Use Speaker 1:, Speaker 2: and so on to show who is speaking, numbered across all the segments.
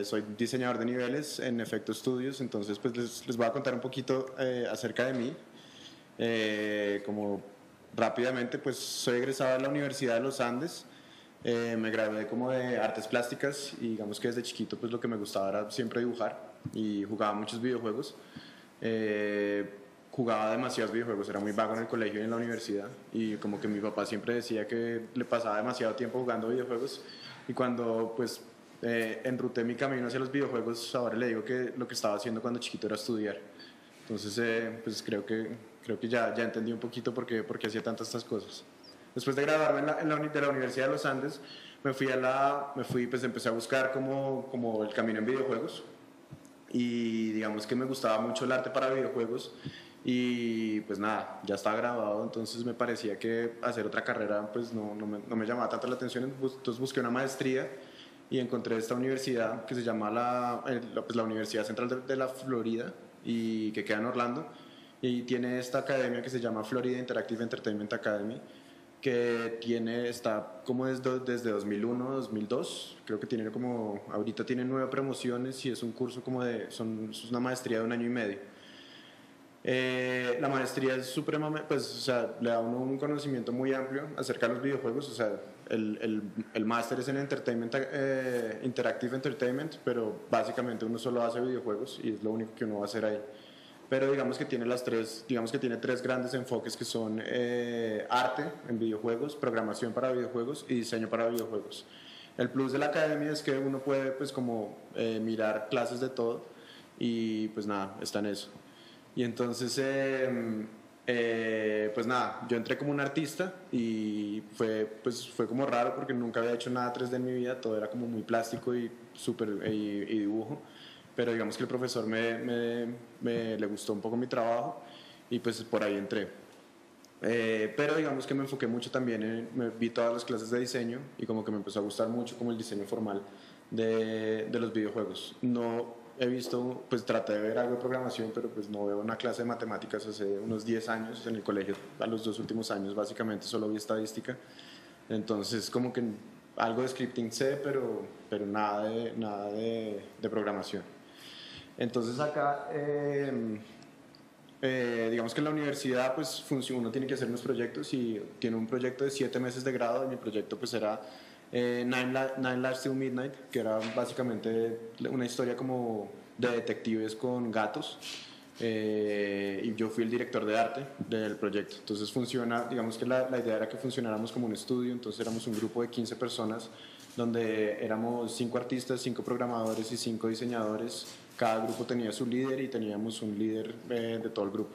Speaker 1: soy diseñador de niveles en Efecto Studios, entonces pues les voy a contar un poquito acerca de mí. Como rápidamente, pues soy egresado de la Universidad de los Andes. Me gradué como de artes plásticas y digamos que desde chiquito pues lo que me gustaba era siempre dibujar y jugaba muchos videojuegos. Eh, Jugaba demasiados videojuegos, era muy vago en el colegio y en la universidad y como que mi papá siempre decía que le pasaba demasiado tiempo jugando videojuegos y cuando pues enruté mi camino hacia los videojuegos, ahora le digo que lo que estaba haciendo cuando chiquito era estudiar. Entonces pues creo que ya entendí un poquito por qué hacía tantas estas cosas. Después de graduarme de la Universidad de los Andes, pues empecé a buscar como el camino en videojuegos y digamos que me gustaba mucho el arte para videojuegos y pues nada, ya estaba graduado, entonces me parecía que hacer otra carrera pues no me llamaba tanto la atención, entonces busqué una maestría y encontré esta universidad que se llama la Universidad Central de la Florida y que queda en Orlando y tiene esta academia que se llama Florida Interactive Entertainment Academy que está como desde 2001, 2002, creo que tiene como, ahorita tiene 9 promociones y es un curso es una maestría de un año y medio. La maestría es supremamente, pues, o sea, le da a uno un conocimiento muy amplio acerca de los videojuegos, o sea, el máster es en Interactive Entertainment, pero básicamente uno solo hace videojuegos y es lo único que uno va a hacer ahí. Pero digamos que tiene tres grandes enfoques que son arte en videojuegos, programación para videojuegos y diseño para videojuegos. El plus de la academia es que uno puede pues como mirar clases de todo y pues nada, está en eso. Y entonces pues nada, yo entré como un artista y fue como raro porque nunca había hecho nada 3D en mi vida, todo era como muy plástico y y dibujo, pero digamos que el profesor le gustó un poco mi trabajo y pues por ahí entré. Pero digamos que me enfoqué mucho también me vi todas las clases de diseño y como que me empezó a gustar mucho como el diseño formal de los videojuegos. No he visto, pues traté de ver algo de programación, pero pues no veo una clase de matemáticas hace unos 10 años en el colegio, a los 2 últimos años básicamente solo vi estadística. Entonces como que algo de scripting sé, pero nada de programación. Entonces acá, digamos que en la universidad pues uno tiene que hacer unos proyectos y tiene un proyecto de 7 meses de grado y mi proyecto pues era Nine Lives Till Midnight, que era básicamente una historia como de detectives con gatos. Y yo fui el director de arte del proyecto. Entonces digamos que la idea era que funcionáramos como un estudio, entonces éramos un grupo de 15 personas donde éramos 5 artistas, 5 programadores y 5 diseñadores. Cada grupo tenía su líder y teníamos un líder de todo el grupo.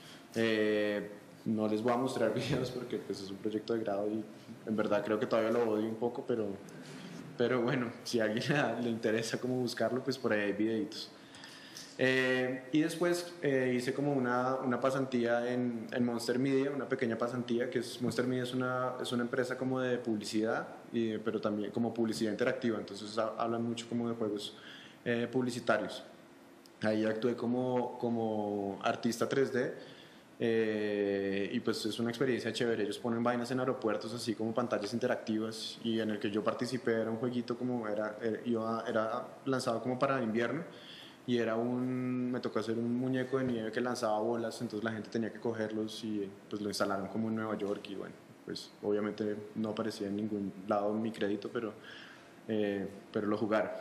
Speaker 1: No les voy a mostrar videos porque pues, es un proyecto de grado y en verdad creo que todavía lo odio un poco, pero bueno, si a alguien le interesa cómo buscarlo, pues por ahí hay videitos. Y después hice como una pasantía en Monster Media, una pequeña pasantía, Monster Media es una empresa como de publicidad, pero también como publicidad interactiva, entonces hablan mucho como de juegos publicitarios. Ahí actué como artista 3D y pues es una experiencia chévere. Ellos ponen vainas en aeropuertos así como pantallas interactivas y en el que yo participé era un jueguito era lanzado como para invierno y me tocó hacer un muñeco de nieve que lanzaba bolas, entonces la gente tenía que cogerlos y pues lo instalaron como en Nueva York y bueno, pues obviamente no aparecía en ningún lado mi crédito, pero lo jugaron.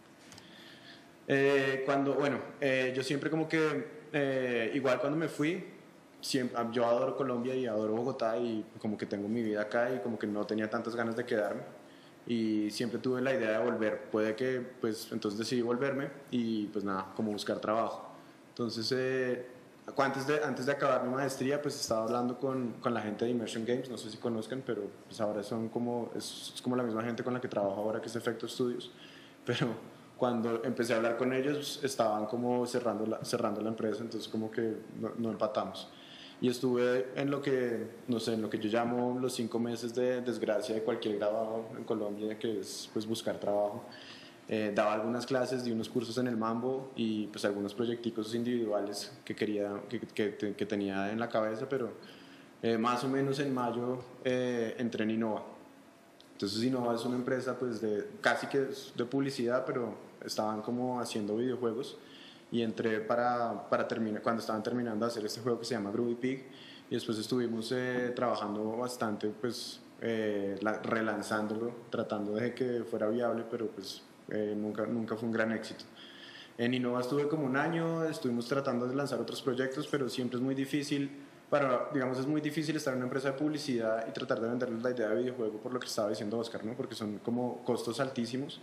Speaker 1: Yo siempre como que, igual cuando me fui, yo adoro Colombia y adoro Bogotá y como que tengo mi vida acá y como que no tenía tantas ganas de quedarme y siempre tuve la idea de volver, puede que pues entonces decidí volverme y pues nada, como buscar trabajo. Entonces, antes de acabar mi maestría pues estaba hablando con la gente de Immersion Games, no sé si conozcan, pero pues ahora es como la misma gente con la que trabajo ahora que es Efecto Studios, pero cuando empecé a hablar con ellos estaban como cerrando la empresa, entonces como que no empatamos. Y estuve no sé, en lo que yo llamo los 5 meses de desgracia de cualquier graduado en Colombia, que es pues buscar trabajo. Daba algunas clases, di unos cursos en el Mambo y pues algunos proyecticos individuales que tenía en la cabeza, pero más o menos en mayo entré en Innova. Entonces Innova es una empresa pues casi que de publicidad, pero estaban como haciendo videojuegos y entré para terminar, cuando estaban terminando de hacer este juego que se llama Groovy Pig, y después estuvimos trabajando bastante, pues relanzándolo, tratando de que fuera viable, pero pues nunca fue un gran éxito. En Innova estuve como un año, estuvimos tratando de lanzar otros proyectos, pero siempre es muy difícil, digamos, es muy difícil estar en una empresa de publicidad y tratar de venderles la idea de videojuego, por lo que estaba diciendo Oscar, ¿no? Porque son como costos altísimos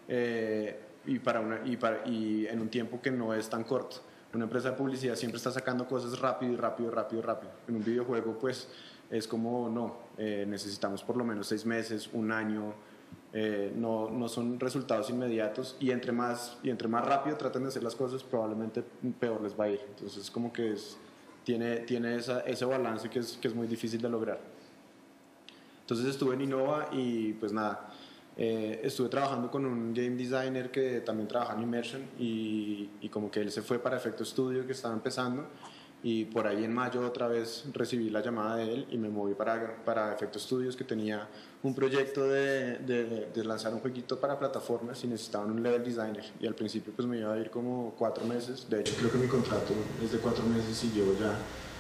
Speaker 1: y en un tiempo que no es tan corto. Una empresa de publicidad siempre está sacando cosas rápido y rápido, rápido, rápido. En un videojuego, pues, es como, no, necesitamos por lo menos 6 meses, un año. No son resultados inmediatos y entre más rápido traten de hacer las cosas, probablemente peor les va a ir. Entonces, como que tiene ese balance que es muy difícil de lograr. Entonces estuve en Innova y pues nada, estuve trabajando con un game designer que también trabaja en Immersion y como que él se fue para Efecto Studio, que estaba empezando, y por ahí en mayo otra vez recibí la llamada de él y me moví para Efecto Studios, que tenía un proyecto de lanzar un jueguito para plataformas y necesitaban un level designer, y al principio pues me iba a ir como 4 meses, de hecho creo que mi contrato es de 4 meses y llevo ya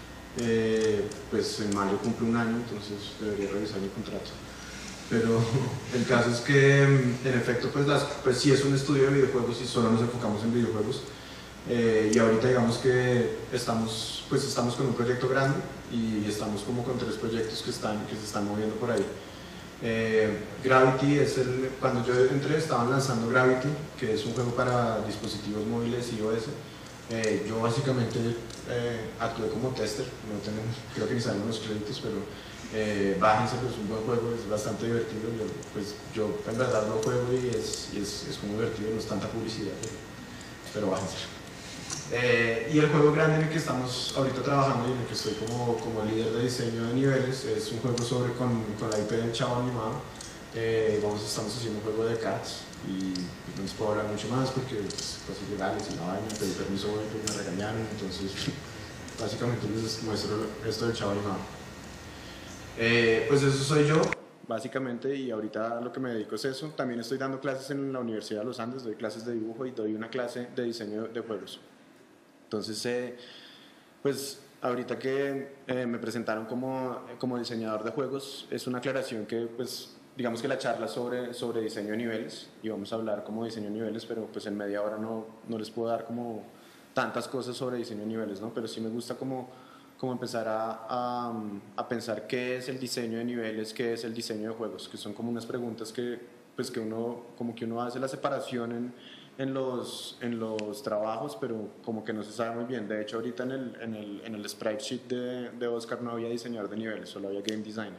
Speaker 1: pues en mayo cumple un año, entonces debería revisar mi contrato. Pero el caso es que en efecto pues sí es un estudio de videojuegos y solo nos enfocamos en videojuegos. Y ahorita digamos que estamos con un proyecto grande y estamos como con 3 proyectos que se están moviendo por ahí. Gravity cuando yo entré estaban lanzando Gravity, que es un juego para dispositivos móviles iOS. Yo básicamente actué como tester, creo que ni salen los créditos, pero bájense, pues es un buen juego, es bastante divertido. Yo en verdad lo juego y es como divertido, no es tanta publicidad, pero bájense. Y el juego grande en el que estamos ahorita trabajando y en el que estoy como líder de diseño de niveles es un juego con la IP del Chavo Animado. Estamos haciendo un juego de Cats y no les puedo hablar mucho más porque cosas legales y la vaina, pedí permiso hoy porque me regañaron, entonces básicamente les muestro esto del Chavo Animado. Pues eso soy yo básicamente, y ahorita lo que me dedico es eso. También estoy dando clases en la Universidad de los Andes, doy clases de dibujo y doy una clase de diseño de juegos. Entonces, pues ahorita que me presentaron como diseñador de juegos, es una aclaración que, pues, digamos que la charla sobre diseño de niveles, y vamos a hablar como diseño de niveles, pero pues en media hora no les puedo dar como tantas cosas sobre diseño de niveles, ¿no? Pero sí me gusta como empezar a pensar qué es el diseño de niveles, qué es el diseño de juegos, que son como unas preguntas que uno hace la separación en los trabajos, pero como que no se sabe muy bien. De hecho, ahorita en el sprite sheet de Oscar no había diseñador de niveles, solo había game designer.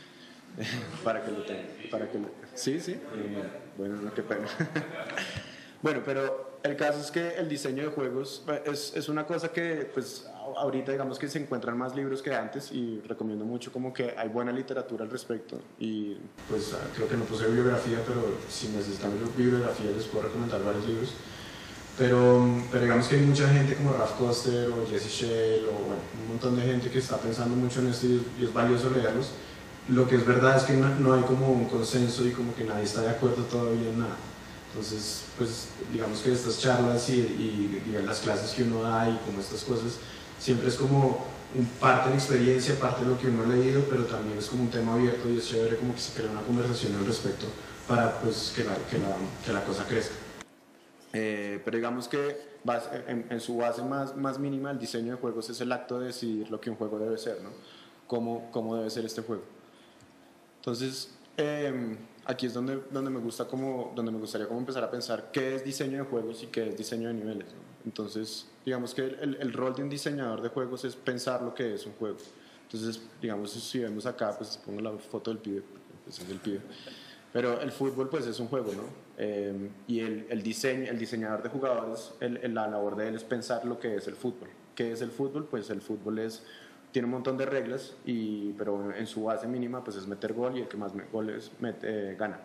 Speaker 1: Para que lo tenga. Sí. Bueno, no, qué pena. Bueno, pero el caso es que el diseño de juegos es una cosa que, pues, ahorita digamos que se encuentran más libros que antes, y recomiendo mucho como que hay buena literatura al respecto, y pues creo que no puse bibliografía, pero si necesitan bibliografía les puedo recomendar varios libros. Pero digamos que hay mucha gente como Ralph Koster o Jesse Shell o bueno, un montón de gente que está pensando mucho en esto y es valioso leerlos. Lo que es verdad es que no hay como un consenso y como que nadie está de acuerdo todavía en nada. Entonces, pues digamos que estas charlas y las clases que uno da y como estas cosas, siempre es como parte de la experiencia, parte de lo que uno ha leído, pero también es como un tema abierto y es chévere como que se crea una conversación al respecto para pues que la cosa crezca. Pero digamos que en su base más mínima, el diseño de juegos es el acto de decidir lo que un juego debe ser, ¿no? Cómo debe ser este juego. Entonces, aquí es donde me gustaría como empezar a pensar qué es diseño de juegos y qué es diseño de niveles, ¿no? Entonces, digamos que el rol de un diseñador de juegos es pensar lo que es un juego. Entonces, digamos, si vemos acá, pues pongo la foto del pibe, pues es el pibe. Pero el fútbol pues es un juego, ¿no? Y el diseñador de jugadores, la labor de él es pensar lo que es el fútbol. ¿Qué es el fútbol? Pues el fútbol tiene un montón de reglas, pero en su base mínima pues es meter gol, y el que más goles mete, gana.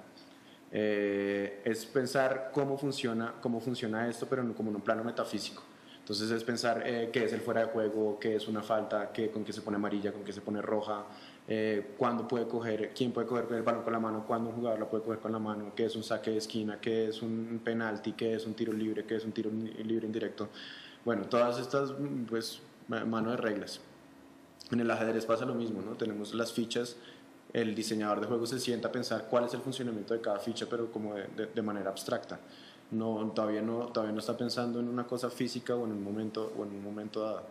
Speaker 1: Es pensar cómo funciona esto, pero como en un plano metafísico. Entonces es pensar qué es el fuera de juego, qué es una falta, con qué se pone amarilla, con qué se pone roja, quién puede coger el balón con la mano, cuándo un jugador la puede coger con la mano, qué es un saque de esquina, qué es un penalti, qué es un tiro libre, qué es un tiro libre indirecto. Bueno, todas estas, pues, mano de reglas. En el ajedrez pasa lo mismo, ¿no? Tenemos las fichas, el diseñador de juegos se sienta a pensar cuál es el funcionamiento de cada ficha, pero como de manera abstracta. Todavía no está pensando en una cosa física o en un momento dado.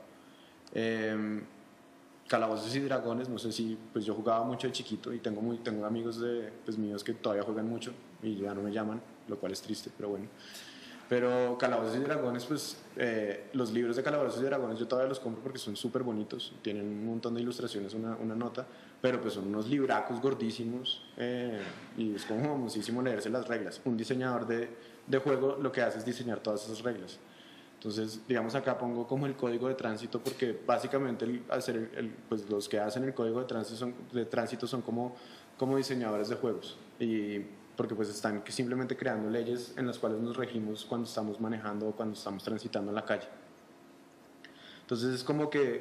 Speaker 1: Calabozos y Dragones, no sé si, pues yo jugaba mucho de chiquito y tengo amigos pues míos que todavía juegan mucho y ya no me llaman, lo cual es triste, pero bueno. Pero Calabozos y Dragones, pues los libros de Calabozos y Dragones yo todavía los compro porque son súper bonitos, tienen un montón de ilustraciones, una nota, pero pues son unos libracos gordísimos y es como famosísimo leerse las reglas. Un diseñador de juego lo que hace es diseñar todas esas reglas. Entonces, digamos acá pongo como el código de tránsito porque básicamente pues los que hacen el código de tránsito son como diseñadores de juegos y porque pues están simplemente creando leyes en las cuales nos regimos cuando estamos manejando o cuando estamos transitando en la calle. Entonces es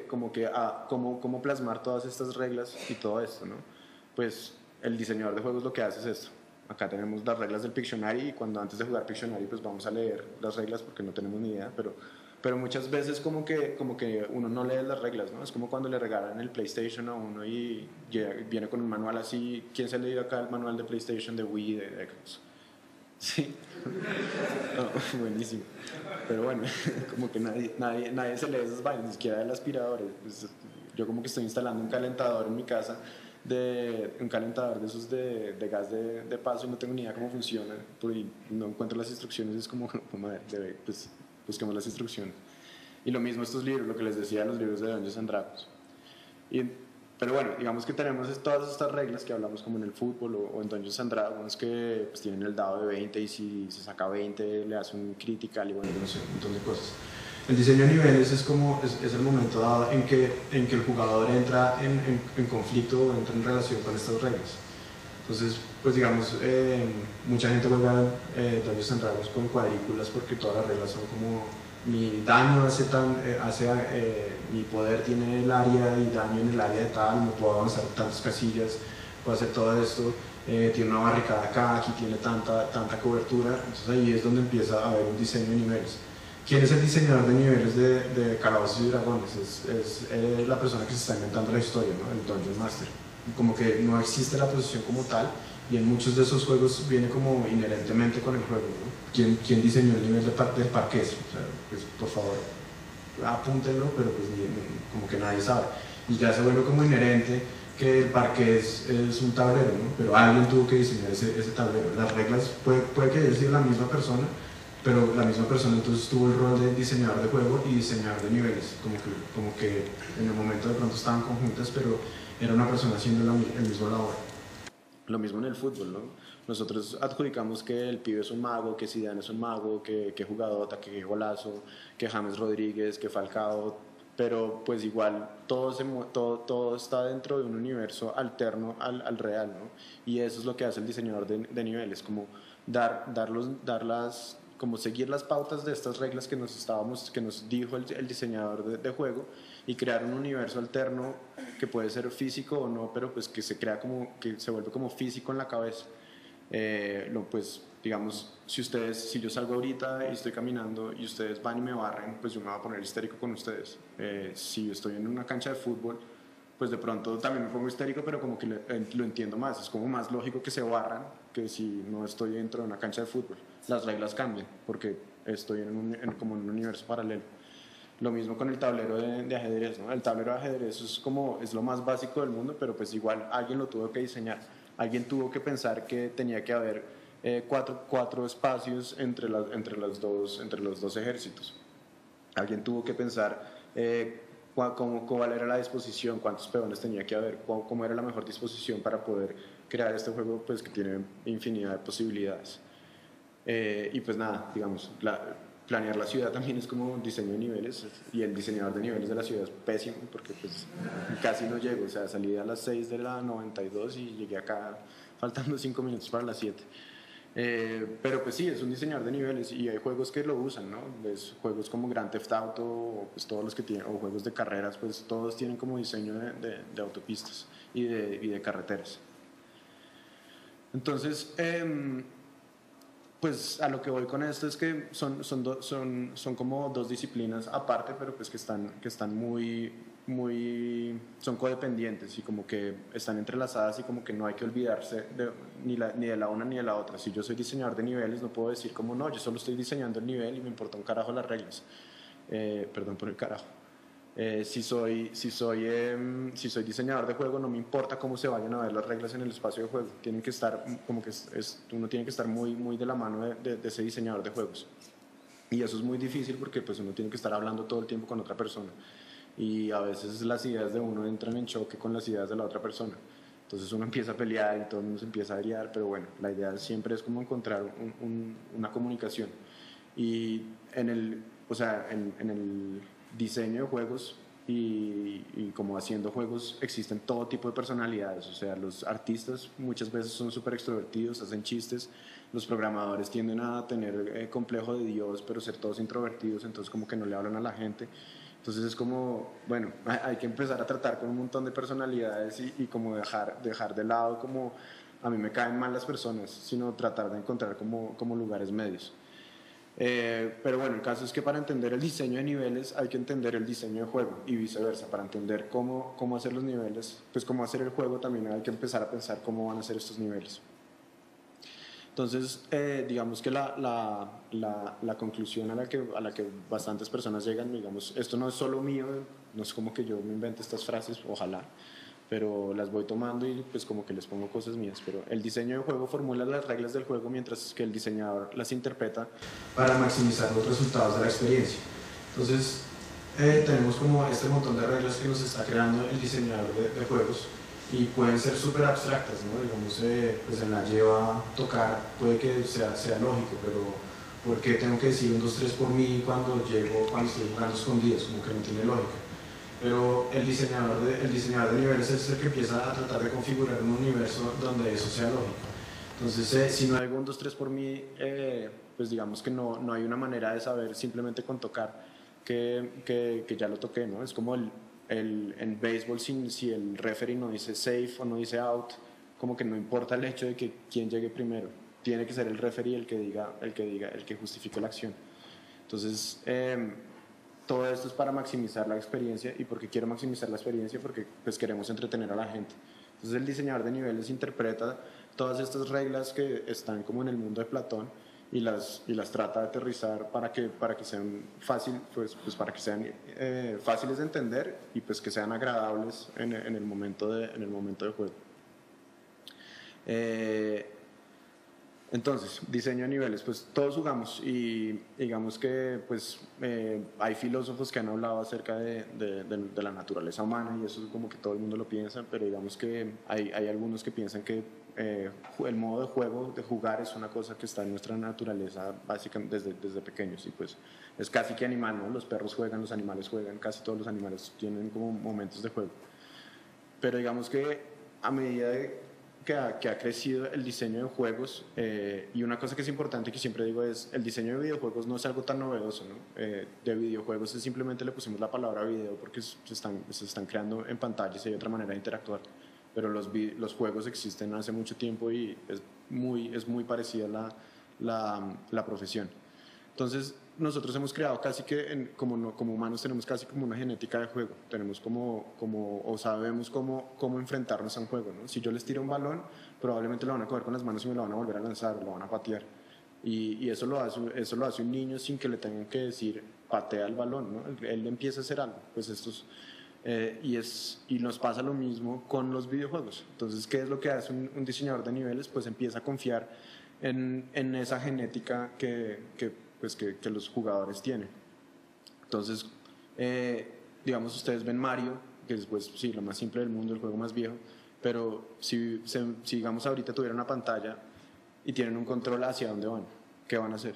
Speaker 1: como plasmar todas estas reglas y todo esto, ¿no? Pues el diseñador de juegos lo que hace es esto. Acá tenemos las reglas del Pictionary y cuando antes de jugar Pictionary pues vamos a leer las reglas porque no tenemos ni idea, pero muchas veces como que uno no lee las reglas, ¿no? Es como cuando le regalan el PlayStation a uno y viene con un manual así. ¿Quién se ha leído acá el manual de PlayStation, de Wii, de Xbox? Sí. No, buenísimo. Pero bueno, como que nadie se lee esas vainas, ni siquiera el aspirador. Pues, yo como que estoy instalando un calentador en mi casa, un calentador de esos de gas de paso y no tengo ni idea cómo funciona, pues, no encuentro las instrucciones, es como, madre, pues busquemos las instrucciones. Y lo mismo estos libros, lo que les decía, los libros de Dungeons and Dragons. Pero bueno, digamos que tenemos todas estas reglas que hablamos como en el fútbol o en Dungeons and Dragons que pues, tienen el dado de 20 y si se saca 20 le hace un critical y bueno, no sé, un montón de cosas. El diseño de niveles es el momento dado en que el jugador entra en conflicto o entra en relación con estas reglas. Entonces, pues digamos, mucha gente juega Dungeons and Dragons con cuadrículas porque todas las reglas son como mi daño mi poder tiene el área y daño en el área de tal, no puedo avanzar tantas casillas, puedo hacer todo esto, tiene una barricada acá, aquí tiene tanta cobertura, entonces ahí es donde empieza a haber un diseño de niveles. ¿Quién es el diseñador de niveles de Calabozos y Dragones? Es la persona que se está inventando la historia, ¿no? El Dungeon Master. Como que no existe la posición como tal y en muchos de esos juegos viene como inherentemente con el juego, ¿no? ¿Quién diseñó el nivel del parqués? O sea, pues, por favor, apúntenlo, pero pues como que nadie sabe. Y ya se vuelve como inherente que el parqués es un tablero, ¿no? Pero alguien tuvo que diseñar ese tablero. Las reglas puede que haya sido la misma persona, pero la misma persona entonces tuvo el rol de diseñador de juego y diseñador de niveles, como que en el momento de pronto estaban conjuntas, pero era una persona haciendo el mismo labor. Lo mismo en el fútbol, ¿no? Nosotros adjudicamos que el pibe es un mago, que Zidane es un mago, que jugadota, que golazo, que James Rodríguez, que Falcao, pero pues igual todo está dentro de un universo alterno al real, ¿no? Y eso es lo que hace el diseñador de niveles, como como seguir las pautas de estas reglas que nos dijo el diseñador de juego y crear un universo alterno que puede ser físico o no, pero pues que que se vuelve como físico en la cabeza. Pues digamos, si yo salgo ahorita y estoy caminando y ustedes van y me barren, pues yo me voy a poner histérico con ustedes. Si yo estoy en una cancha de fútbol, pues de pronto también me pongo histérico, pero como que lo entiendo más, es como más lógico que se barran que si no estoy dentro de una cancha de fútbol. Las reglas cambian porque estoy como en un universo paralelo. Lo mismo con el tablero de ajedrez, ¿no? El tablero de ajedrez es lo más básico del mundo, pero pues igual alguien lo tuvo que diseñar. Alguien tuvo que pensar que tenía que haber cuatro espacios entre los dos ejércitos. Alguien tuvo que pensar cuál era la disposición, cuántos peones tenía que haber, cómo era la mejor disposición para poder crear este juego pues, que tiene infinidad de posibilidades. Y pues nada, digamos, planear la ciudad también es como un diseño de niveles y el diseñador de niveles de la ciudad es pésimo porque pues casi no llego, o sea, salí a las 6 de la 92 y llegué acá faltando 5 minutos para las 7. Pero pues sí, es un diseñador de niveles y hay juegos que lo usan, ¿no? Pues, juegos como Grand Theft Auto o pues todos los que tienen, o juegos de carreras, pues todos tienen como diseño de autopistas y de carreteras. Entonces, pues a lo que voy con esto es que son como dos disciplinas aparte, pero pues que están son codependientes y como que están entrelazadas y como que no hay que olvidarse ni de la una ni de la otra. Si yo soy diseñador de niveles, no puedo decir como no, yo solo estoy diseñando el nivel y me importa un carajo las reglas. Perdón por el carajo. Si soy diseñador de juego, no me importa cómo se vayan a ver las reglas en el espacio de juego. Tienen que estar, como que uno tiene que estar muy de la mano de ese diseñador de juegos. Y eso es muy difícil porque pues uno tiene que estar hablando todo el tiempo con otra persona. Y a veces las ideas de uno entran en choque con las ideas de la otra persona. Entonces uno empieza a pelear y todo el mundo se empieza a airear, pero bueno, la idea siempre es como encontrar una comunicación. Y o sea, en el diseño de juegos y como haciendo juegos existen todo tipo de personalidades, o sea, los artistas muchas veces son súper extrovertidos, hacen chistes, los programadores tienden a tener complejo de Dios, pero ser todos introvertidos, entonces como que no le hablan a la gente. Entonces es como, bueno, hay que empezar a tratar con un montón de personalidades y como dejar de lado como a mí me caen mal las personas, sino tratar de encontrar como lugares medios. Pero bueno, el caso es que para entender el diseño de niveles hay que entender el diseño de juego y viceversa. Para entender cómo hacer los niveles, pues cómo hacer el juego, también hay que empezar a pensar cómo van a ser estos niveles. Entonces, digamos que la conclusión a la que bastantes personas llegan, digamos, esto no es solo mío, no es como que yo me invente estas frases, ojalá, pero las voy tomando y pues como que les pongo cosas mías. Pero el diseño de juego formula las reglas del juego mientras que el diseñador las interpreta para maximizar los resultados de la experiencia. Entonces, tenemos como este montón de reglas que nos está creando el diseñador de juegos y pueden ser súper abstractas, ¿no? Digamos, pues en la lleva tocar puede que sea lógico, pero ¿por qué tengo que decir un 2 3 por mí cuando estoy jugando escondidas? Como que no tiene lógica. Pero el diseñador de niveles es el que empieza a tratar de configurar un universo donde eso sea lógico. Entonces, si no hay un 2 3 por mí, pues digamos que no hay una manera de saber simplemente con tocar que ya lo toqué, ¿no? Es como en béisbol, si el referee no dice safe o no dice out, como que no importa el hecho de que quién llegue primero. Tiene que ser el referee el que justifique la acción. Entonces, todo esto es para maximizar la experiencia. ¿Y por qué quiero maximizar la experiencia? Porque pues queremos entretener a la gente. Entonces el diseñador de niveles interpreta todas estas reglas que están como en el mundo de Platón y las trata de aterrizar para que sean para que sean fáciles de entender y pues que sean agradables en el momento de juego. Entonces, diseño de niveles, pues todos jugamos y digamos que pues hay filósofos que han hablado acerca de la naturaleza humana y eso es como que todo el mundo lo piensa, pero digamos que hay algunos que piensan que el modo de juego, de jugar, es una cosa que está en nuestra naturaleza básicamente desde pequeños y pues es casi que animal, ¿no? Los perros juegan, los animales juegan, casi todos los animales tienen como momentos de juego. Pero digamos que a medida que ha crecido el diseño de juegos, y una cosa que es importante que siempre digo es, el diseño de videojuegos no es algo tan novedoso, ¿no? De videojuegos simplemente le pusimos la palabra video porque se están creando en pantallas y hay otra manera de interactuar, pero los juegos existen hace mucho tiempo y es muy parecida la profesión. Entonces, nosotros hemos creado casi que, como humanos, tenemos casi como una genética de juego. Tenemos o sabemos cómo enfrentarnos a un juego, ¿no? Si yo les tiro un balón, probablemente lo van a coger con las manos y me lo van a volver a lanzar, o lo van a patear. Y eso lo hace un niño sin que le tengan que decir, patea el balón, ¿no? Él empieza a hacer algo. Pues y nos pasa lo mismo con los videojuegos. Entonces, ¿qué es lo que hace un diseñador de niveles? Pues empieza a confiar en esa genética que los jugadores tienen. Entonces, digamos, ustedes ven Mario, que es pues, sí, lo más simple del mundo, el juego más viejo, pero si digamos ahorita tuvieran una pantalla y tienen un control, ¿hacia dónde van? ¿Qué van a hacer?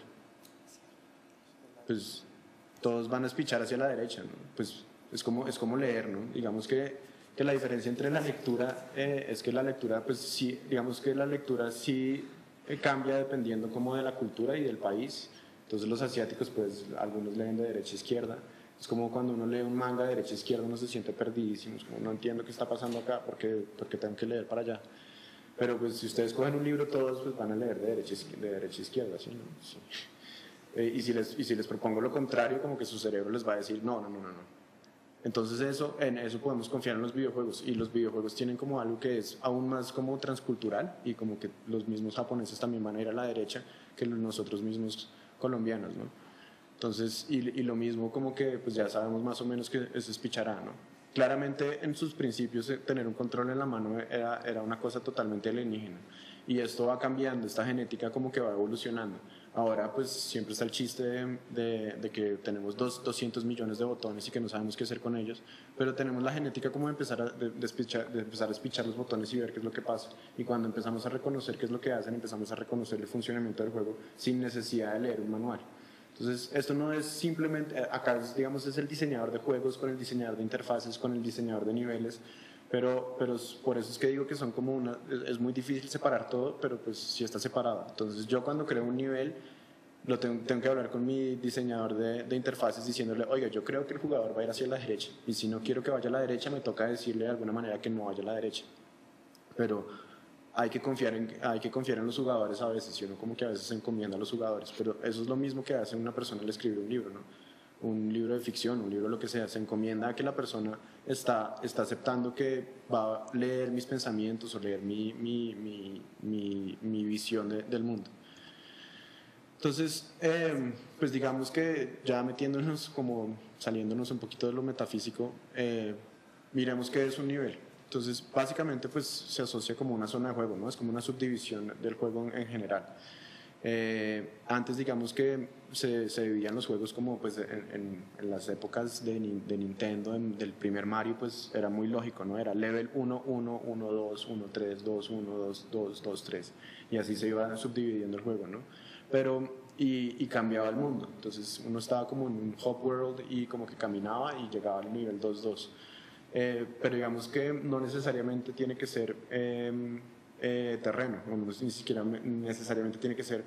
Speaker 1: Pues todos van a espichar hacia la derecha, ¿no? Pues es como leer, ¿no? Digamos que la diferencia entre la lectura es que la lectura, pues sí, digamos que la lectura sí cambia dependiendo como de la cultura y del país. Entonces los asiáticos, pues algunos leen de derecha a izquierda. Es como cuando uno lee un manga de derecha a izquierda, uno se siente perdidísimo, es como no entiendo qué está pasando acá, porque tengo que leer para allá. Pero pues si ustedes cogen un libro todos, pues van a leer de derecha a izquierda, ¿sí? ¿No? Sí. Y si les propongo lo contrario, como que su cerebro les va a decir, no, no, no, no, no. Entonces en eso podemos confiar en los videojuegos, y los videojuegos tienen como algo que es aún más como transcultural, y como que los mismos japoneses también van a ir a la derecha que nosotros mismos colombianos, ¿no? Entonces, y lo mismo como que pues ya sabemos más o menos que eso es pichará, ¿no? Claramente en sus principios tener un control en la mano era una cosa totalmente alienígena, y esto va cambiando, esta genética como que va evolucionando. Ahora pues siempre está el chiste de que tenemos 200 millones de botones y que no sabemos qué hacer con ellos, pero tenemos la genética como de empezar de empezar a despichar los botones y ver qué es lo que pasa. Y cuando empezamos a reconocer qué es lo que hacen, empezamos a reconocer el funcionamiento del juego sin necesidad de leer un manual. Entonces, esto no es simplemente, acá digamos es el diseñador de juegos con el diseñador de interfaces, con el diseñador de niveles, pero por eso es que digo que son como es muy difícil separar todo, pero pues sí está separado. Entonces yo cuando creo un nivel, tengo que hablar con mi diseñador de interfaces diciéndole, oiga, yo creo que el jugador va a ir hacia la derecha, y si no quiero que vaya a la derecha, me toca decirle de alguna manera que no vaya a la derecha. Pero hay que confiar en los jugadores a veces, y uno como que a veces se encomienda a los jugadores, pero eso es lo mismo que hace una persona al escribir un libro, ¿no? Un libro de ficción, un libro lo que sea, se encomienda a que la persona está aceptando que va a leer mis pensamientos o leer mi visión del mundo. Entonces, pues digamos que ya metiéndonos como saliéndonos un poquito de lo metafísico, miremos qué es un nivel. Entonces, básicamente, pues se asocia como una zona de juego, ¿no? Es como una subdivisión del juego en general. Antes, digamos que se dividían los juegos como pues en las épocas de Nintendo, del primer Mario, pues era muy lógico, ¿no? Era level 1, 1, 1, 2, 1, 3, 2, 1, 2, 2, 2, 3. Y así se iba subdividiendo el juego, ¿no? Y cambiaba el mundo. Entonces uno estaba como en un hub world y como que caminaba y llegaba al nivel 2-2. Pero digamos que no necesariamente tiene que ser terreno, no ni siquiera necesariamente tiene que ser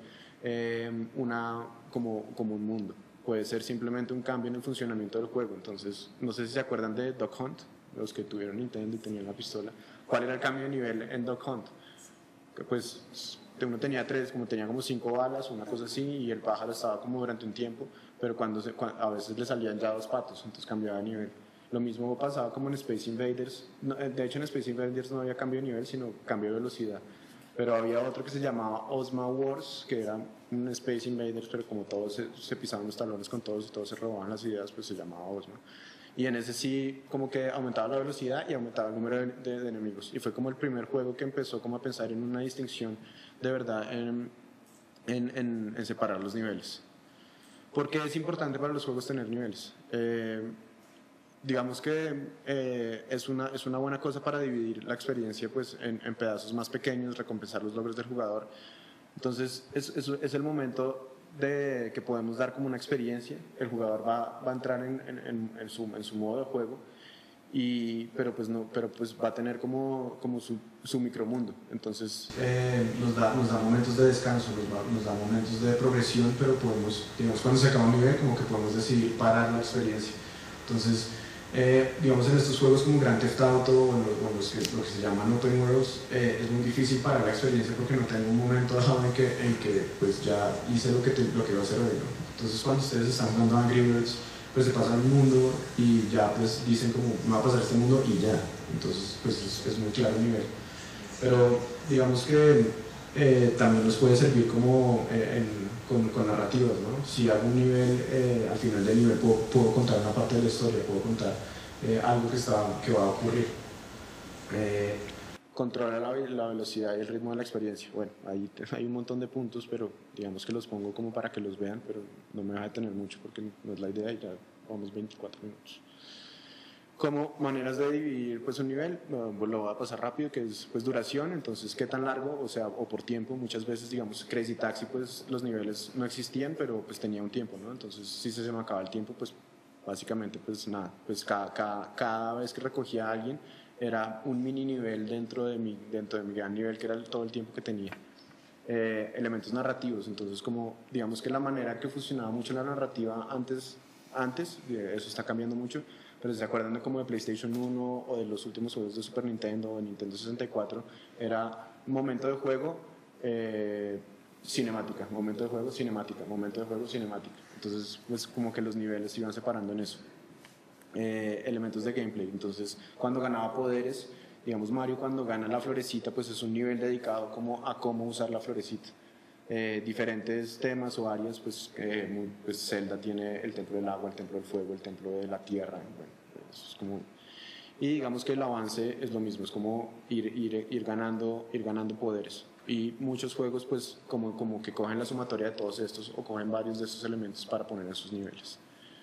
Speaker 1: como un mundo. Puede ser simplemente un cambio en el funcionamiento del juego. Entonces, no sé si se acuerdan de Duck Hunt, los que tuvieron Nintendo y tenían la pistola. ¿Cuál era el cambio de nivel en Duck Hunt? Que pues uno tenía tenía como 5 balas, una cosa así, y el pájaro estaba como durante un tiempo, pero a veces le salían ya 2 patos, entonces cambiaba de nivel. Lo mismo pasaba como en Space Invaders. De hecho, en Space Invaders no había cambio de nivel, sino cambio de velocidad. Pero había otro que se llamaba Ozma Wars, que era un Space Invaders, pero como todos se pisaban los talones con todos y todos se robaban las ideas, pues se llamaba Ozma. Y en ese sí como que aumentaba la velocidad y aumentaba el número de enemigos. Y fue como el primer juego que empezó como a pensar en una distinción de verdad en separar los niveles. ¿Por qué es importante para los juegos tener niveles? Digamos que es una buena cosa para dividir la experiencia pues, en pedazos más pequeños, recompensar los logros del jugador. Entonces es el momento de que podemos dar como una experiencia. El jugador va a entrar en su modo de juego, pero pues va a tener como su micromundo. Entonces nos da momentos de descanso, nos da momentos de progresión, pero podemos, digamos, cuando se acaba un nivel, como que podemos decidir parar la experiencia. Entonces, digamos, en estos juegos como Grand Theft Auto o lo que se llaman Open Worlds, es muy difícil parar la experiencia porque no tengo un momento dado en que pues ya hice lo que iba a hacer hoy, ¿no? Entonces, cuando ustedes están jugando Angry Birds, pues se pasan un mundo y ya pues dicen como me va a pasar este mundo y ya, entonces pues es muy claro el nivel. Pero digamos que también nos puede servir como con narrativas, ¿no? Si hago un nivel, al final del nivel puedo contar una parte de la historia, puedo contar algo que va a ocurrir. Controlar la velocidad y el ritmo de la experiencia. Bueno, ahí hay un montón de puntos, pero digamos que los pongo como para que los vean, pero no me va a detener mucho porque no es la idea y ya vamos 24 minutos. Como maneras de dividir pues un nivel, lo voy a pasar rápido, que es pues duración, entonces qué tan largo, o sea, o por tiempo. Muchas veces, digamos, Crazy Taxi, pues los niveles no existían, pero pues tenía un tiempo, ¿no? Entonces si se me acaba el tiempo, pues básicamente pues nada, pues cada vez que recogía a alguien era un mini nivel dentro de mi gran nivel, que era todo el tiempo que tenía. elementos narrativos. Entonces, como digamos que la manera que funcionaba mucho la narrativa antes eso está cambiando mucho, pero si se acuerdan de como de PlayStation 1 o de los últimos juegos de Super Nintendo o de Nintendo 64, era momento de juego, cinemática, momento de juego, cinemática, momento de juego, cinemática. Entonces, pues como que los niveles se iban separando en eso. Elementos de gameplay. Entonces, cuando ganaba poderes, digamos Mario cuando gana la florecita, pues es un nivel dedicado como a cómo usar la florecita. Diferentes temas o áreas, pues Zelda tiene el templo del agua, el templo del fuego, el templo de la tierra. Bueno, eso es como... Y digamos que el avance es lo mismo, es como ir ganando poderes. Y muchos juegos pues como que cogen la sumatoria de todos estos o cogen varios de estos elementos para poner en sus niveles.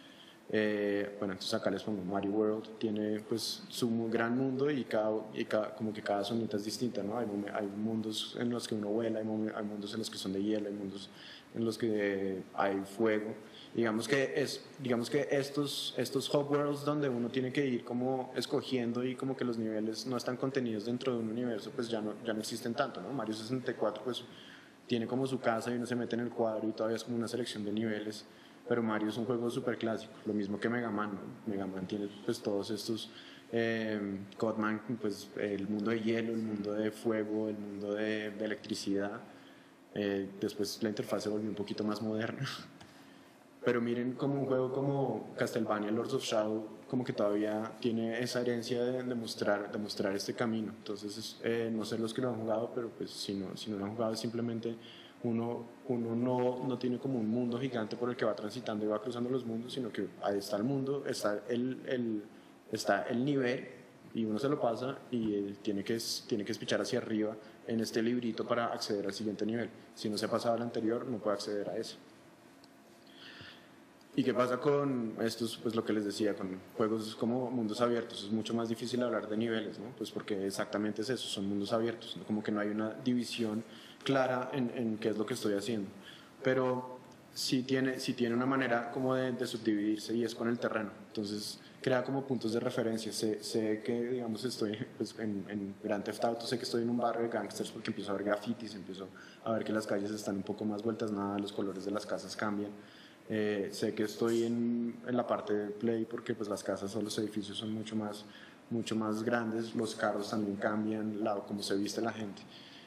Speaker 1: Bueno, entonces acá les pongo Mario World, tiene pues su gran mundo y como que cada zonita es distinta, ¿no? Hay mundos en los que uno vuela, hay mundos en los que son de hielo, hay mundos en los que hay fuego. Digamos que estos hub worlds donde uno tiene que ir como escogiendo y como que los niveles no están contenidos dentro de un universo, pues ya no existen tanto, ¿no? Mario 64 pues tiene como su casa y uno se mete en el cuadro y todavía es como una selección de niveles. Pero Mario es un juego súper clásico, lo mismo que Mega Man, ¿no? Mega Man tiene pues todos estos, Codman, pues el mundo de hielo, el mundo de fuego, el mundo de electricidad. Después la interfaz se volvió un poquito más moderna. Pero miren como un juego como Castlevania Lords of Shadow como que todavía tiene esa herencia de mostrar este camino. Entonces, no sé los que lo han jugado, pero pues si no lo han jugado, simplemente uno no tiene como un mundo gigante por el que va transitando y va cruzando los mundos, sino que ahí está el mundo, está el nivel y uno se lo pasa y tiene que espichar hacia arriba en este librito para acceder al siguiente nivel. Si no se ha pasado al anterior, no puede acceder a ese. ¿Y qué pasa con estos? Pues lo que les decía, con juegos como mundos abiertos, es mucho más difícil hablar de niveles, ¿no? Pues porque exactamente es eso, son mundos abiertos, ¿no? Como que no hay una división clara en qué es lo que estoy haciendo. Pero sí tiene una manera como de subdividirse y es con el terreno. Entonces crea como puntos de referencia. Sé que, digamos, estoy pues, en Grand Theft Auto, sé que estoy en un barrio de gangsters porque empiezo a ver grafitis, empiezo a ver que las calles están un poco más vueltas nada, los colores de las casas cambian. Sé que estoy en la parte de play porque pues las casas o los edificios son mucho más grandes, los carros también cambian, cómo se viste la gente.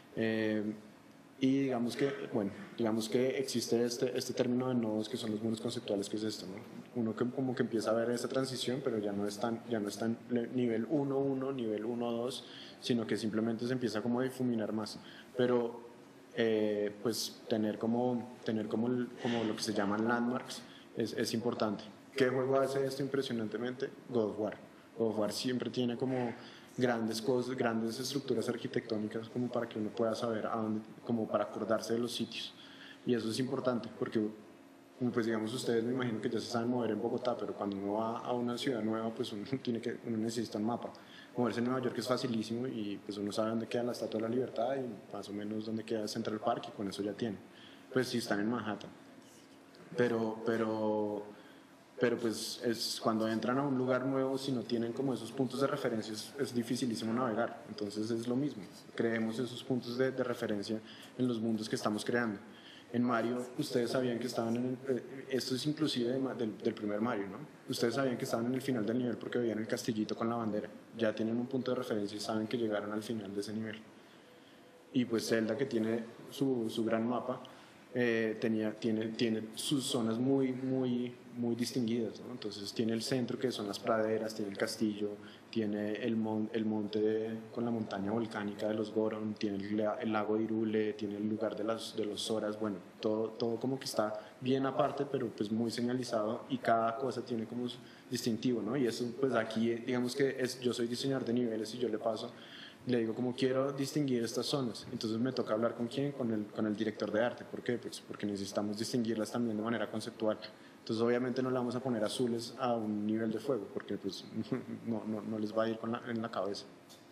Speaker 1: Y digamos que existe este término de nodos que son los mundos conceptuales, que es esto, ¿no? Uno que como que empieza a ver esta transición, pero ya no es tan nivel 1.1, nivel 1.2, sino que simplemente se empieza como a difuminar más. Pero pues tener como lo que se llaman landmarks es importante. ¿Qué juego hace esto impresionantemente? God of War. God of War siempre tiene como grandes cosas, grandes estructuras arquitectónicas como para que uno pueda saber a dónde, como para acordarse de los sitios. Y eso es importante porque, pues digamos, ustedes me imagino que ya se saben mover en Bogotá, pero cuando uno va a una ciudad nueva, pues uno necesita un mapa. Moverse en Nueva York es facilísimo y pues uno sabe dónde queda la Estatua de la Libertad y más o menos dónde queda Central Park y con eso ya tiene. Pues si están en Manhattan. Pero pues es cuando entran a un lugar nuevo, si no tienen como esos puntos de referencia, es dificilísimo navegar. Entonces es lo mismo, creemos esos puntos de referencia en los mundos que estamos creando. En Mario, ustedes sabían que estaban esto es inclusive del primer Mario, ¿no? Ustedes sabían que estaban en el final del nivel porque veían el castillito con la bandera. Ya tienen un punto de referencia y saben que llegaron al final de ese nivel. Y pues Zelda, que tiene su gran mapa, tiene sus zonas muy distinguidas, ¿no? Entonces tiene el centro, que son las praderas, tiene el castillo, tiene el monte con la montaña volcánica de los Goron, tiene el lago de Hyrule, tiene el lugar de los Zoras. Bueno, todo como que está bien aparte, pero pues muy señalizado y cada cosa tiene como su distintivo, ¿no? Y eso pues aquí digamos que yo soy diseñador de niveles y yo le digo como quiero distinguir estas zonas, entonces me toca hablar con quién, con el director de arte. ¿Por qué? Pues porque necesitamos distinguirlas también de manera conceptual. Entonces obviamente no le vamos a poner azules a un nivel de fuego porque pues no les va a ir en la cabeza.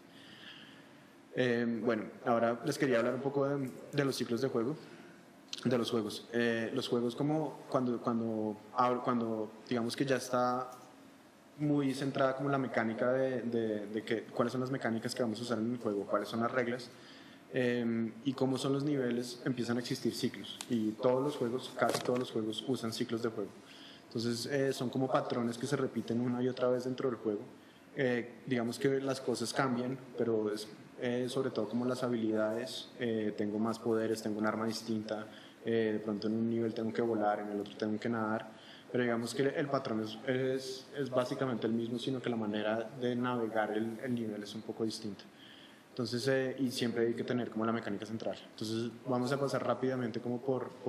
Speaker 1: Bueno, ahora les quería hablar un poco de los ciclos de juego, de los juegos. Los juegos como cuando digamos que ya está muy centrada como la mecánica de cuáles son las mecánicas que vamos a usar en el juego, cuáles son las reglas. Y cómo son los niveles, empiezan a existir ciclos. Y todos los juegos, casi todos los juegos, usan ciclos de juego. Entonces son como patrones que se repiten una y otra vez dentro del juego. Digamos que las cosas cambian, pero es sobre todo como las habilidades. Tengo más poderes, tengo un arma distinta. De pronto en un nivel tengo que volar, en el otro tengo que nadar. Pero digamos que el patrón es básicamente el mismo, sino que la manera de navegar el nivel es un poco distinta. Entonces, y siempre hay que tener como la mecánica central. Entonces, vamos a pasar rápidamente como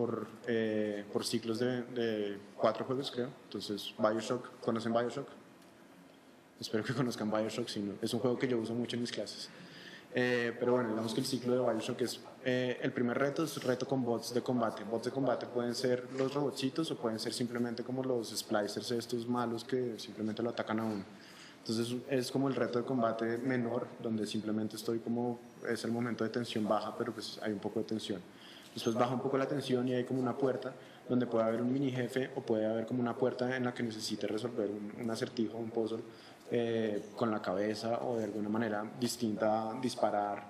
Speaker 1: por ciclos de 4 juegos, creo. Entonces, Bioshock, ¿conocen Bioshock? Espero que conozcan Bioshock, si no, es un juego que yo uso mucho en mis clases. Pero bueno, digamos que el ciclo de Bioshock es, el primer reto es reto con bots de combate. Bots de combate pueden ser los robotcitos o pueden ser simplemente como los splicers estos malos que simplemente lo atacan a uno. Entonces es como el reto de combate menor, donde simplemente estoy como, es el momento de tensión baja, pero pues hay un poco de tensión. Después baja un poco la tensión y hay como una puerta donde puede haber un mini jefe o puede haber como una puerta en la que necesite resolver un acertijo, un puzzle con la cabeza o de alguna manera distinta disparar,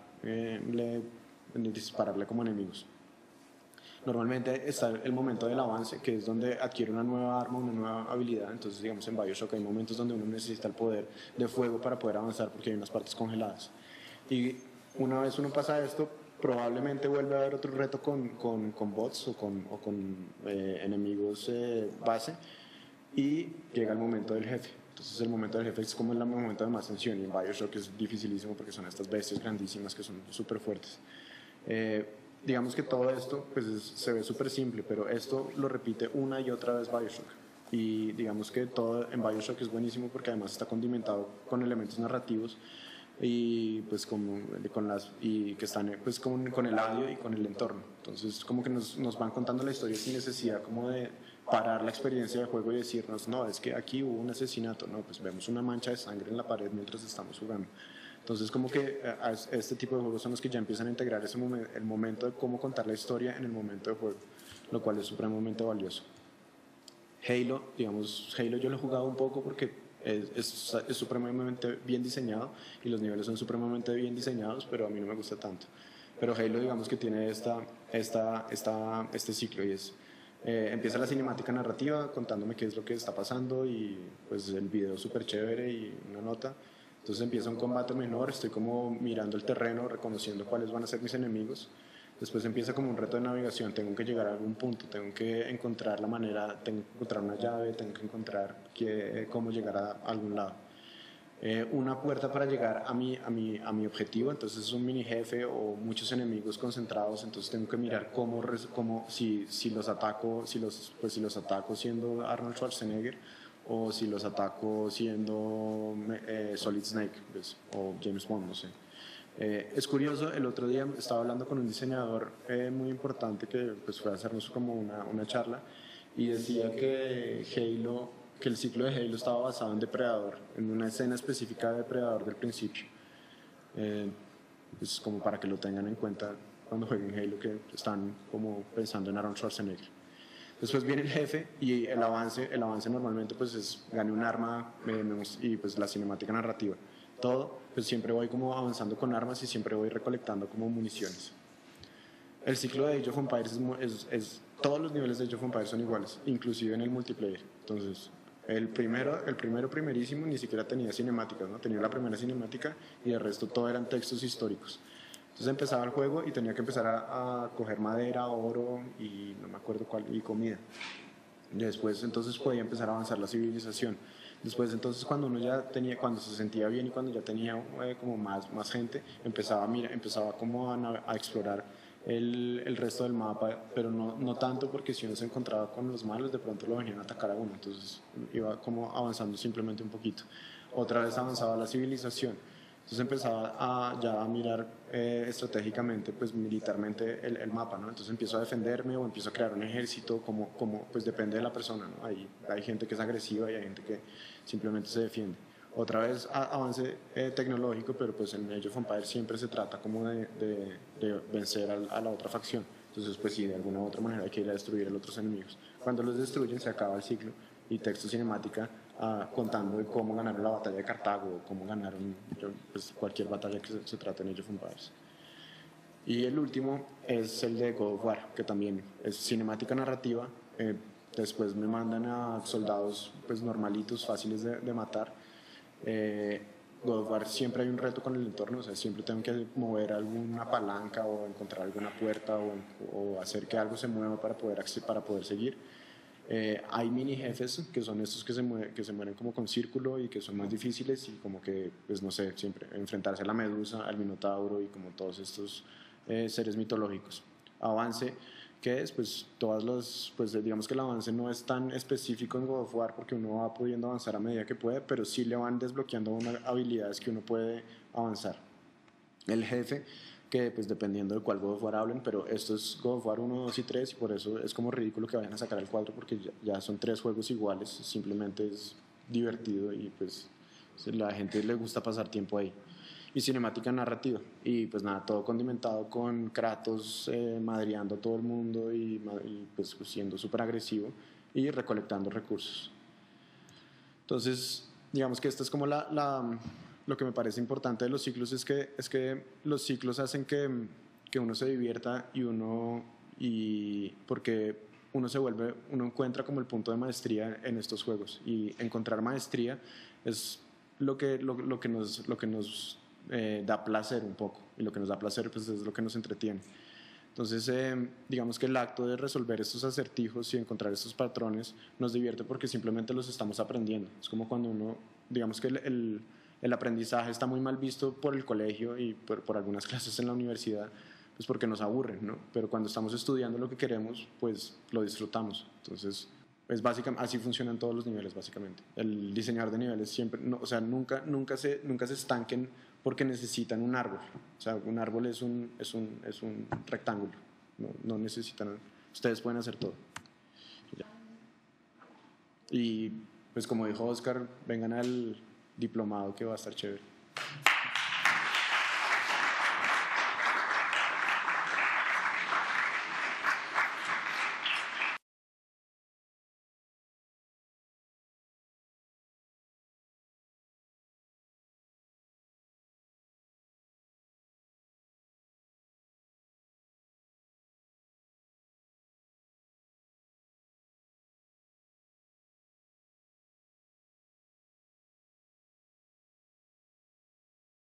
Speaker 1: dispararle como enemigos. Normalmente está el momento del avance, que es donde adquiere una nueva arma, una nueva habilidad. Entonces, digamos, en Bioshock hay momentos donde uno necesita el poder de fuego para poder avanzar porque hay unas partes congeladas. Y una vez uno pasa esto, probablemente vuelve a haber otro reto con bots o con enemigos base y llega el momento del jefe. Entonces el momento del jefe es como el momento de más tensión y en Bioshock es dificilísimo porque son estas bestias grandísimas que son súper fuertes. Digamos que todo esto pues se ve súper simple, pero esto lo repite una y otra vez Bioshock. Y digamos que todo en Bioshock es buenísimo porque además está condimentado con elementos narrativos y pues con las y que están pues con el audio y con el entorno. Entonces como que nos van contando la historia sin necesidad como de parar la experiencia del juego y decirnos, no, es que aquí hubo un asesinato, no, pues vemos una mancha de sangre en la pared mientras estamos jugando. Entonces como que este tipo de juegos son los que ya empiezan a integrar el momento de cómo contar la historia en el momento de juego, lo cual es supremamente valioso. Halo, digamos, Halo yo lo he jugado un poco porque es supremamente bien diseñado y los niveles son supremamente bien diseñados, pero a mí no me gusta tanto. Pero Halo, digamos que tiene este ciclo y es, empieza la cinemática narrativa contándome qué es lo que está pasando y pues el video súper chévere y una nota. Entonces empieza un combate menor, estoy como mirando el terreno, reconociendo cuáles van a ser mis enemigos. Después empieza como un reto de navegación, tengo que llegar a algún punto, tengo que encontrar la manera, tengo que encontrar una llave, tengo que encontrar cómo llegar a algún lado. Una puerta para llegar a mi objetivo, entonces es un mini jefe o muchos enemigos concentrados, entonces tengo que mirar si los ataco, si los ataco siendo Arnold Schwarzenegger o si los ataco siendo Solid Snake pues, o James Bond, no sé. Es curioso, el otro día estaba hablando con un diseñador muy importante que pues, fue a hacernos como una charla y decía que que el ciclo de Halo estaba basado en Depredador, en una escena específica de Depredador del principio. Pues como para que lo tengan en cuenta cuando jueguen Halo, que están como pensando en Arnold Schwarzenegger. Después viene el jefe y el avance normalmente pues es gane un arma y pues la cinemática narrativa. Todo, pues siempre voy como avanzando con armas y siempre voy recolectando como municiones. El ciclo de Age of Empires todos los niveles de Age of Empires son iguales, inclusive en el multiplayer. Entonces, primerísimo, ni siquiera tenía cinemáticas, ¿no? Tenía la primera cinemática y el resto todo eran textos históricos. Entonces empezaba el juego y tenía que empezar a coger madera, oro y no me acuerdo cuál, y comida. Y después entonces podía empezar a avanzar la civilización. Después entonces cuando uno ya tenía, cuando se sentía bien y cuando ya tenía como más gente, empezaba como a explorar el resto del mapa, pero no tanto porque si uno se encontraba con los malos de pronto lo venían a atacar a uno, entonces iba como avanzando simplemente un poquito. Otra vez avanzaba la civilización. Entonces empezaba ya a mirar estratégicamente, pues militarmente el mapa, ¿no? Entonces empiezo a defenderme o empiezo a crear un ejército, pues depende de la persona, ¿no? Hay gente que es agresiva y hay gente que simplemente se defiende. Otra vez avance tecnológico, pero pues en Age of Empires siempre se trata como de vencer a la otra facción. Entonces, pues sí, de alguna u otra manera hay que ir a destruir a los otros enemigos. Cuando los destruyen se acaba el ciclo y texto cinemática contando de cómo ganaron la batalla de Cartago, cómo ganaron pues, cualquier batalla que se trate en Age of Empires. Y el último es el de God of War, que también es cinemática narrativa. Después me mandan a soldados pues normalitos, fáciles de matar. Eh, God of War siempre hay un reto con el entorno, o sea, siempre tengo que mover alguna palanca o encontrar alguna puerta o hacer que algo se mueva para poder seguir. Hay mini jefes que son estos que se mueren como con círculo y que son más difíciles y como que, pues no sé, siempre enfrentarse a la medusa, al minotauro y como todos estos seres mitológicos. Avance, ¿qué es? Pues todas las, pues digamos que el avance no es tan específico en God of War porque uno va pudiendo avanzar a medida que puede, pero sí le van desbloqueando unas habilidades que uno puede avanzar. El jefe, que pues dependiendo de cuál God of War hablen, pero esto es God of War 1, 2 y 3 y por eso es como ridículo que vayan a sacar el 4 porque ya son tres juegos iguales, simplemente es divertido y pues la gente le gusta pasar tiempo ahí. Y cinemática narrativa, y pues nada, todo condimentado con Kratos madreando a todo el mundo pues siendo súper agresivo y recolectando recursos. Entonces, digamos que esta es como lo que me parece importante de los ciclos es que los ciclos hacen que uno se divierta y porque uno encuentra como el punto de maestría en estos juegos y encontrar maestría es lo que nos da placer un poco y lo que nos da placer pues es lo que nos entretiene. Entonces, digamos que el acto de resolver estos acertijos y encontrar estos patrones nos divierte porque simplemente los estamos aprendiendo. Es como cuando uno, digamos que el aprendizaje está muy mal visto por el colegio y por algunas clases en la universidad, pues porque nos aburren, ¿no? Pero cuando estamos estudiando lo que queremos, pues lo disfrutamos. Entonces, es básicamente, así funcionan todos los niveles, básicamente. El diseñador de niveles siempre, no, o sea, nunca se estanquen porque necesitan un árbol. O sea, un árbol es un rectángulo. No necesitan, ustedes pueden hacer todo. Y pues como dijo Oscar, vengan al diplomado que va a estar chévere.